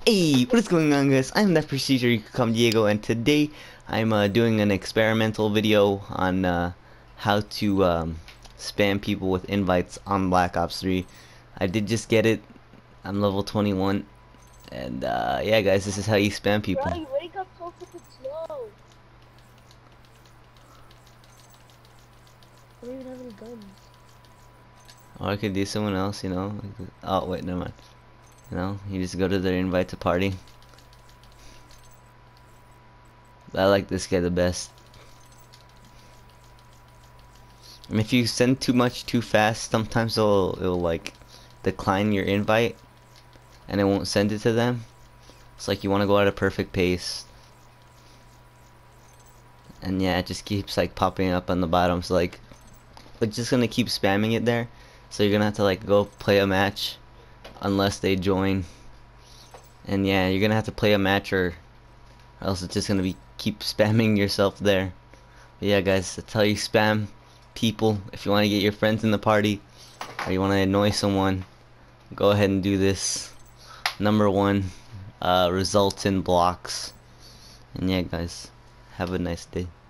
Hey, what is going on, guys? I'm that procedure you could come Diego, and today I'm doing an experimental video on how to spam people with invites on Black Ops 3. I did just get it. I'm level 21, and yeah, guys, this is how you spam Bro, people. you wake up so fucking slow. I don't even have any guns. Or I could do someone else, you know. Oh wait, never mind. You know, you just go to their invite to party. I like this guy the best. And if you send too much too fast, sometimes it'll like decline your invite and it won't send it to them. It's like you want to go at a perfect pace, and yeah, it just keeps like popping up on the bottom. So like, it's just gonna keep spamming it there. So you're gonna have to like go play a match unless they join, and yeah, you're gonna have to play a match or else it's just gonna be keep spamming yourself there. But yeah, guys, that's how you spam people. If you want to get your friends in the party or you want to annoy someone, go ahead and do this. Number one, results in blocks. And yeah, guys, have a nice day.